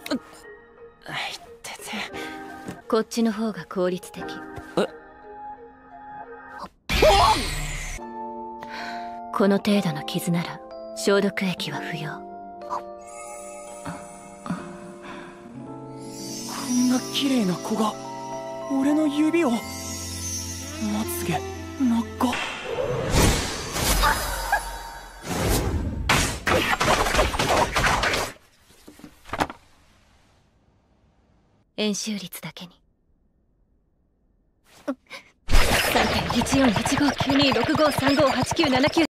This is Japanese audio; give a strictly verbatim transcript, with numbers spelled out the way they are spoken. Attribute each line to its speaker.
Speaker 1: てて。
Speaker 2: こっちの方が効率的。
Speaker 1: え
Speaker 2: この程度の傷なら消毒液は不要。
Speaker 1: こんな綺麗な子が俺の指を。まつげ長っ。
Speaker 2: 円周率だけに さんてんいちよんいちごきゅうにろくごさんごはちきゅうななきゅう